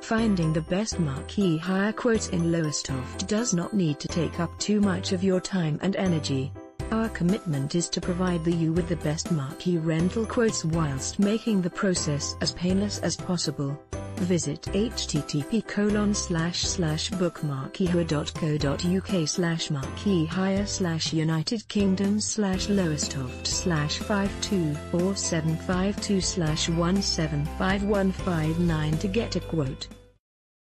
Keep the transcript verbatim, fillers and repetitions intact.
Finding the best marquee hire quotes in Lowestoft does not need to take up too much of your time and energy. Our commitment is to provide you with the best marquee rental quotes whilst making the process as painless as possible. Visit http colon slash slash bookmarquee dot co dot uk slash marquee hire slash United Kingdom slash Lowestoft slash five two four seven five two slash one seven five one five nine to get a quote.